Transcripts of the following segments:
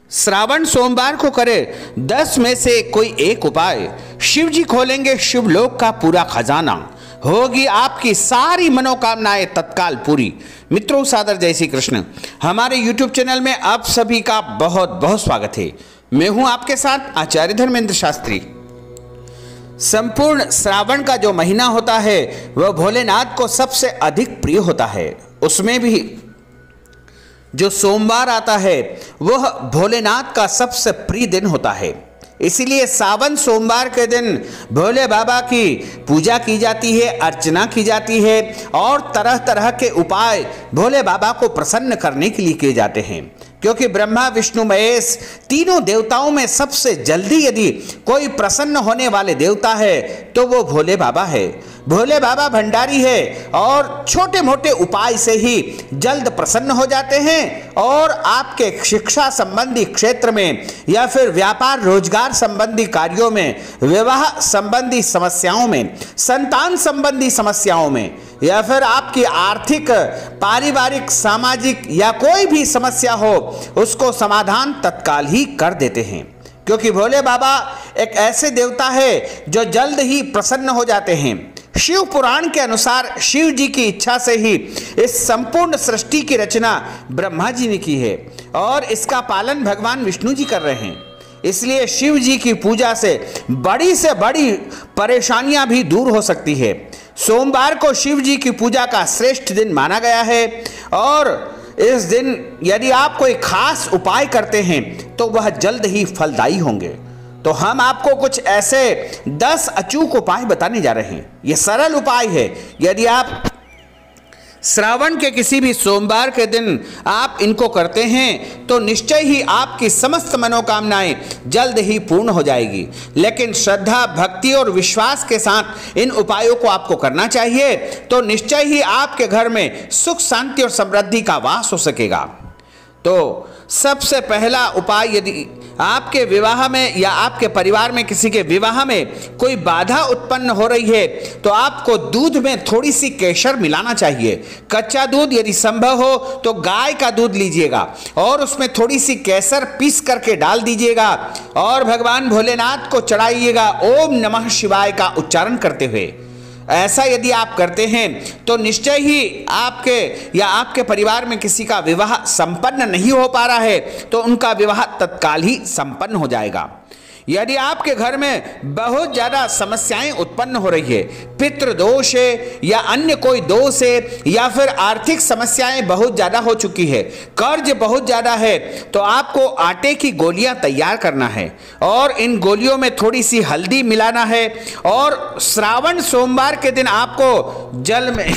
श्रावण सोमवार को करे 10 में से कोई एक उपाय, शिव जी खोलेंगे शिवलोक का पूरा खजाना, होगी आपकी सारी मनोकामनाएं तत्काल पूरी। मित्रों, सादर जय श्री कृष्ण। हमारे YouTube चैनल में आप सभी का बहुत बहुत स्वागत है। मैं हूं आपके साथ आचार्य धर्मेंद्र शास्त्री। संपूर्ण श्रावण का जो महीना होता है वह भोलेनाथ को सबसे अधिक प्रिय होता है। उसमें भी जो सोमवार आता है वह भोलेनाथ का सबसे प्रिय दिन होता है। इसीलिए सावन सोमवार के दिन भोले बाबा की पूजा की जाती है, अर्चना की जाती है और तरह तरह के उपाय भोले बाबा को प्रसन्न करने के लिए किए जाते हैं। क्योंकि ब्रह्मा विष्णु महेश तीनों देवताओं में सबसे जल्दी यदि कोई प्रसन्न होने वाले देवता है तो वो भोले बाबा है। भोले बाबा भंडारी है और छोटे मोटे उपाय से ही जल्द प्रसन्न हो जाते हैं और आपके शिक्षा संबंधी क्षेत्र में या फिर व्यापार रोजगार संबंधी कार्यों में, विवाह संबंधी समस्याओं में, संतान संबंधी समस्याओं में या फिर आपकी आर्थिक, पारिवारिक, सामाजिक या कोई भी समस्या हो उसको समाधान तत्काल ही कर देते हैं। क्योंकि भोले बाबा एक ऐसे देवता है जो जल्द ही प्रसन्न हो जाते हैं। शिव पुराण के अनुसार शिव जी की इच्छा से ही इस संपूर्ण सृष्टि की रचना ब्रह्मा जी ने की है और इसका पालन भगवान विष्णु जी कर रहे हैं। इसलिए शिव जी की पूजा से बड़ी परेशानियां भी दूर हो सकती है। सोमवार को शिव जी की पूजा का श्रेष्ठ दिन माना गया है और इस दिन यदि आप कोई खास उपाय करते हैं तो वह जल्द ही फलदायी होंगे। तो हम आपको कुछ ऐसे 10 अचूक उपाय बताने जा रहे हैं। ये सरल उपाय है। यदि आप श्रावण के किसी भी सोमवार के दिन आप इनको करते हैं तो निश्चय ही आपकी समस्त मनोकामनाएं जल्द ही पूर्ण हो जाएगी। लेकिन श्रद्धा, भक्ति और विश्वास के साथ इन उपायों को आपको करना चाहिए तो निश्चय ही आपके घर में सुख, शांति और समृद्धि का वास हो सकेगा। तो सबसे पहला उपाय, यदि आपके विवाह में या आपके परिवार में किसी के विवाह में कोई बाधा उत्पन्न हो रही है तो आपको दूध में थोड़ी सी केसर मिलाना चाहिए। कच्चा दूध यदि संभव हो तो गाय का दूध लीजिएगा और उसमें थोड़ी सी केसर पीस करके डाल दीजिएगा और भगवान भोलेनाथ को चढ़ाइएगा ओम नमः शिवाय का उच्चारण करते हुए। ऐसा यदि आप करते हैं तो निश्चय ही आपके या आपके परिवार में किसी का विवाह संपन्न नहीं हो पा रहा है तो उनका विवाह तत्काल ही संपन्न हो जाएगा। यदि आपके घर में बहुत ज़्यादा समस्याएं उत्पन्न हो रही है, पितृ दोष है या अन्य कोई दोष है या फिर आर्थिक समस्याएं बहुत ज़्यादा हो चुकी है, कर्ज बहुत ज़्यादा है, तो आपको आटे की गोलियां तैयार करना है और इन गोलियों में थोड़ी सी हल्दी मिलाना है और श्रावण सोमवार के दिन आपको जल में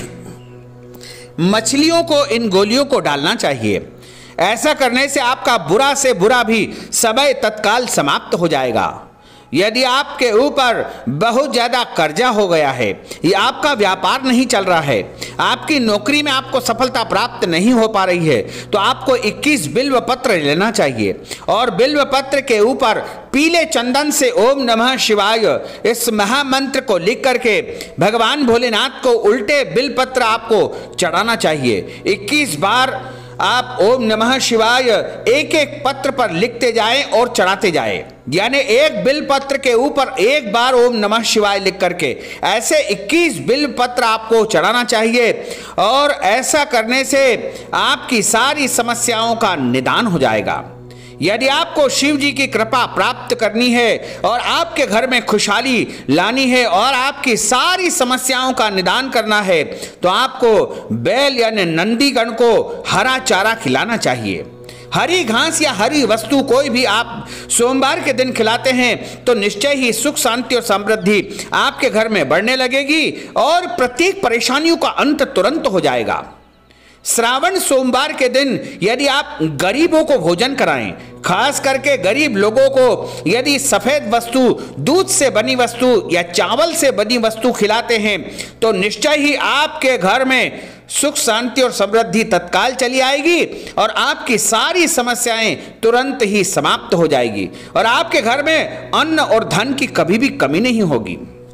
मछलियों को इन गोलियों को डालना चाहिए। ऐसा करने से आपका बुरा से बुरा भी समय तत्काल समाप्त हो जाएगा। यदि आपके ऊपर बहुत ज़्यादा कर्जा हो गया है या आपका व्यापार नहीं चल रहा है, आपकी नौकरी में आपको सफलता प्राप्त नहीं हो पा रही है तो आपको 21 बिल्व पत्र लेना चाहिए और बिल्व पत्र के ऊपर पीले चंदन से ओम नमः शिवाय इस महामंत्र को लिख करके भगवान भोलेनाथ को उल्टे बिल पत्र आपको चढ़ाना चाहिए। 21 बार आप ओम नमः शिवाय एक एक पत्र पर लिखते जाएं और चढ़ाते जाएं। यानी एक बिल पत्र के ऊपर एक बार ओम नमः शिवाय लिख करके ऐसे 21 बिल पत्र आपको चढ़ाना चाहिए और ऐसा करने से आपकी सारी समस्याओं का निदान हो जाएगा। यदि आपको शिव जी की कृपा प्राप्त करनी है और आपके घर में खुशहाली लानी है और आपकी सारी समस्याओं का निदान करना है तो आपको बैल यानी नंदीगण को हरा चारा खिलाना चाहिए। हरी घास या हरी वस्तु कोई भी आप सोमवार के दिन खिलाते हैं तो निश्चय ही सुख, शांति और समृद्धि आपके घर में बढ़ने लगेगी और प्रत्येक परेशानियों का अंत तुरंत हो जाएगा। श्रावण सोमवार के दिन यदि आप गरीबों को भोजन कराएं, खास करके गरीब लोगों को यदि सफेद वस्तु, दूध से बनी वस्तु या चावल से बनी वस्तु खिलाते हैं तो निश्चय ही आपके घर में सुख, शांति और समृद्धि तत्काल चली आएगी और आपकी सारी समस्याएं तुरंत ही समाप्त हो जाएगी और आपके घर में अन्न और धन की कभी भी कमी नहीं होगी।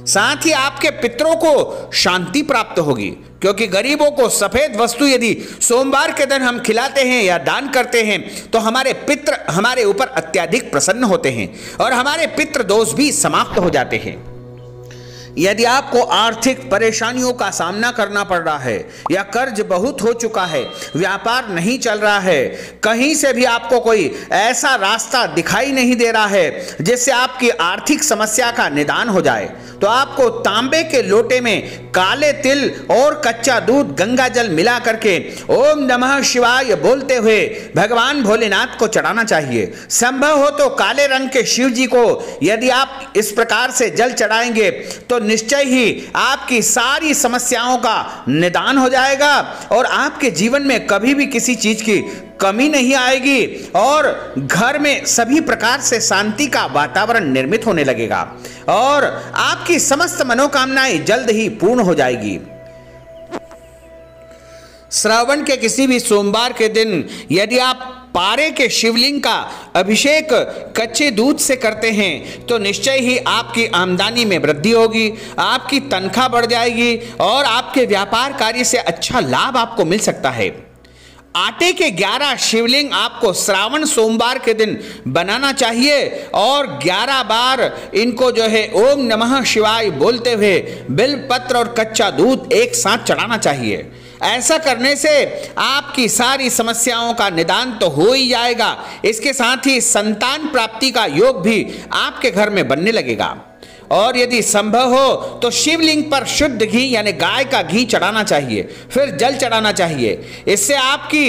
साथ ही आपके पितरों को शांति प्राप्त होगी, क्योंकि गरीबों को सफेद वस्तु यदि सोमवार के दिन हम खिलाते हैं या दान करते हैं तो हमारे पितृ हमारे ऊपर अत्यधिक प्रसन्न होते हैं और हमारे पितृ दोष भी समाप्त हो जाते हैं। यदि आपको आर्थिक परेशानियों का सामना करना पड़ रहा है या कर्ज बहुत हो चुका है, व्यापार नहीं चल रहा है, कहीं से भी आपको कोई ऐसा रास्ता दिखाई नहीं दे रहा है जिससे आपकी आर्थिक समस्या का निदान हो जाए, तो आपको तांबे के लोटे में काले तिल और कच्चा दूध गंगा जल मिला करके ओम नमः शिवाय बोलते हुए भगवान भोलेनाथ को चढ़ाना चाहिए। संभव हो तो काले रंग के शिव जी को यदि आप इस प्रकार से जल चढ़ाएंगे तो निश्चय ही आपकी सारी समस्याओं का निदान हो जाएगा और आपके जीवन में कभी भी किसी चीज की कमी नहीं आएगी और घर में सभी प्रकार से शांति का वातावरण निर्मित होने लगेगा और आपकी समस्त मनोकामनाएं जल्द ही पूर्ण हो जाएगी। श्रावण के किसी भी सोमवार के दिन यदि आप पारे के शिवलिंग का अभिषेक कच्चे दूध से करते हैं तो निश्चय ही आपकी आमदनी में वृद्धि होगी, आपकी तनख्वाह बढ़ जाएगी और आपके व्यापार कार्य से अच्छा लाभ आपको मिल सकता है। आटे के 11 शिवलिंग आपको श्रावण सोमवार के दिन बनाना चाहिए और 11 बार इनको जो है ओम नमः शिवाय बोलते हुए बिलपत्र और कच्चा दूध एक साथ चढ़ाना चाहिए। ऐसा करने से आपकी सारी समस्याओं का निदान तो हो ही जाएगा, इसके साथ ही संतान प्राप्ति का योग भी आपके घर में बनने लगेगा। और यदि संभव हो तो शिवलिंग पर शुद्ध घी यानी गाय का घी चढ़ाना चाहिए, फिर जल चढ़ाना चाहिए। इससे आपकी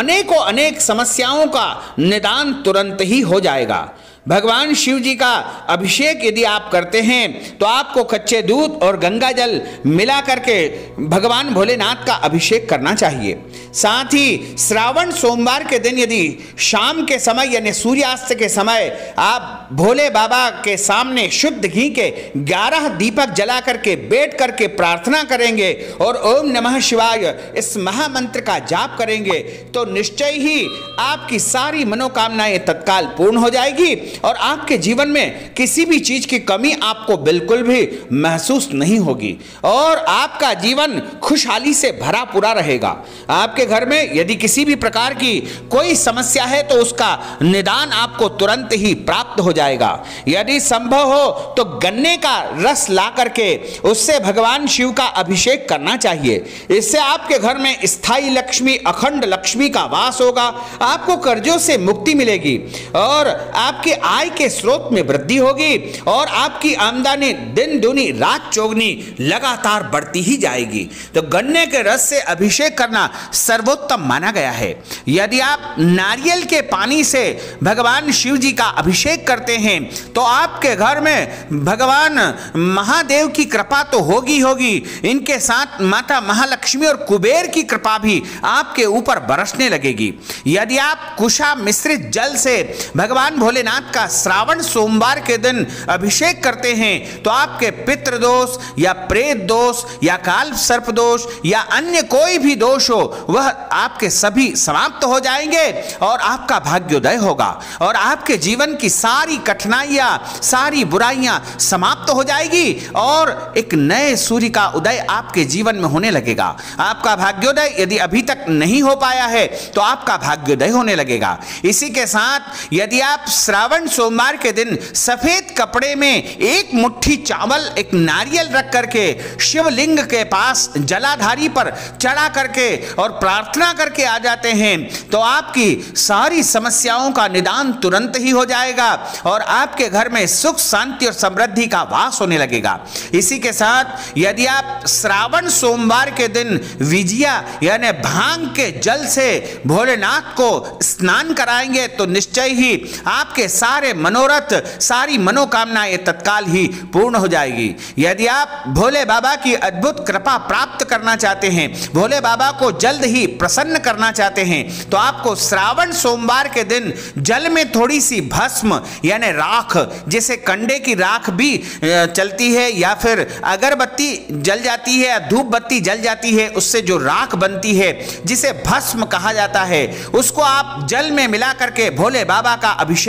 अनेक समस्याओं का निदान तुरंत ही हो जाएगा। भगवान शिव जी का अभिषेक यदि आप करते हैं तो आपको कच्चे दूध और गंगा जल मिला करके भगवान भोलेनाथ का अभिषेक करना चाहिए। साथ ही श्रावण सोमवार के दिन यदि शाम के समय यानी सूर्यास्त के समय आप भोले बाबा के सामने शुद्ध घी के 11 दीपक जला करके बैठ करके प्रार्थना करेंगे और ओम नमः शिवाय इस महामंत्र का जाप करेंगे तो निश्चय ही आपकी सारी मनोकामनाएं तत्काल पूर्ण हो जाएगी और आपके जीवन में किसी भी चीज की कमी आपको बिल्कुल भी महसूस नहीं होगी और आपका जीवन खुशहाली से भरा पूरा रहेगा। आपके घर में यदि किसी भी प्रकार की कोई समस्या है तो उसका निदान आपको तुरंत ही प्राप्त हो जाएगा। यदि संभव हो तो गन्ने का रस ला करके उससे भगवान शिव का अभिषेक करना चाहिए। इससे आपके घर में स्थायी लक्ष्मी, अखंड लक्ष्मी का वास होगा, आपको कर्जों से मुक्ति मिलेगी और आपके आय के स्रोत में वृद्धि होगी और आपकी आमदनी दिन दूनी रात चौगुनी लगातार बढ़ती ही जाएगी। तो गन्ने के रस से अभिषेक करना सर्वोत्तम माना गया है। यदि आप नारियल के पानी से भगवान शिव जी का अभिषेक करते हैं तो आपके घर में भगवान महादेव की कृपा तो होगी, इनके साथ माता महालक्ष्मी और कुबेर की कृपा भी आपके ऊपर बरसने लगेगी। यदि आप कुशा मिश्रित जल से भगवान भोलेनाथ का श्रावण सोमवार के दिन अभिषेक करते हैं तो आपके पितृ दोष या प्रेत दोष या काल सर्प दोष या अन्य कोई भी दोष हो वह आपके सभी समाप्त हो जाएंगे और आपका भाग्योदय होगा और आपके जीवन की सारी कठिनाइयां, सारी बुराइयां समाप्त हो जाएगी और एक नए सूर्य का उदय आपके जीवन में होने लगेगा। आपका भाग्योदय यदि अभी तक नहीं हो पाया है तो आपका भाग्योदय होने लगेगा। इसी के साथ यदि आप श्रावण सोमवार के दिन सफेद कपड़े में एक मुट्ठी चावल, एक नारियल रख करके शिवलिंग के पास जलाधारी पर चढ़ा करके और प्रार्थना करके आ जाते हैं तो आपकी सारी समस्याओं का निदान तुरंत ही हो जाएगा और आपके घर में सुख, शांति और समृद्धि का वास होने लगेगा। इसी के साथ यदि आप श्रावण सोमवार के दिन विजिया यानी भांग के जल से भोलेनाथ को स्नान कराएंगे तो निश्चय ही आपके सारे मनोरथ, सारी मनोकामनाएं तत्काल ही पूर्ण हो जाएगी। यदि आप भोले बाबा की अद्भुत कृपा प्राप्त करना चाहते हैं, भोले बाबा को जल्द ही प्रसन्न करना चाहते हैं तो आपको श्रावण सोमवार के दिन जल में थोड़ी सी भस्म यानी राख, जैसे कंडे की राख भी चलती है या फिर अगरबत्ती जल जाती है या धूप बत्ती जल जाती है, उससे जो राख बनती है जिसे भस्म कहा जाता है, उसको आप जल में मिला करके भोले बाबा का अभिषेक करेंगे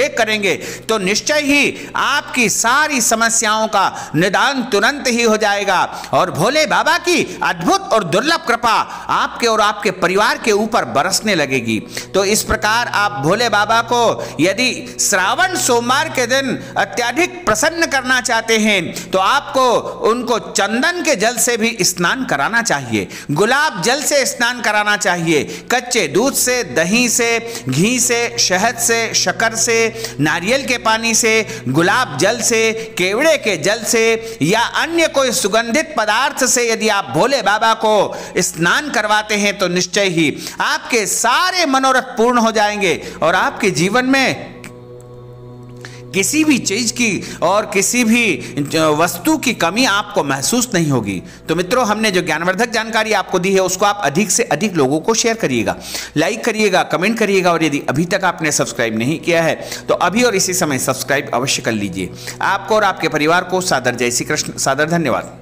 कीजिए तो निश्चय ही आपकी सारी समस्याओं का निदान तुरंत ही हो जाएगा और भोले बाबा की अद्भुत और दुर्लभ कृपा आपके और आपके परिवार के ऊपर बरसने लगेगी। तो इस प्रकार आप भोले बाबा को यदि श्रावण सोमवार के दिन अत्यधिक प्रसन्न करना चाहते हैं तो आपको उनको चंदन के जल से भी स्नान कराना चाहिए, गुलाब जल से स्नान कराना चाहिए, कच्चे दूध से, दही से, घी से, शहद से, शक्कर से, नारियल के पानी से, गुलाब जल से, केवड़े के जल से या अन्य कोई सुगंधित पदार्थ से यदि आप भोले बाबा को स्नान करवाते हैं तो निश्चय ही आपके सारे मनोरथ पूर्ण हो जाएंगे और आपके जीवन में किसी भी चीज की और किसी भी वस्तु की कमी आपको महसूस नहीं होगी। तो मित्रों, हमने जो ज्ञानवर्धक जानकारी आपको दी है उसको आप अधिक से अधिक लोगों को शेयर करिएगा, लाइक करिएगा, कमेंट करिएगा और यदि अभी तक आपने सब्सक्राइब नहीं किया है तो अभी और इसी समय सब्सक्राइब अवश्य कर लीजिए। आपको और आपके परिवार को सादर जय श्री कृष्ण, सादर धन्यवाद।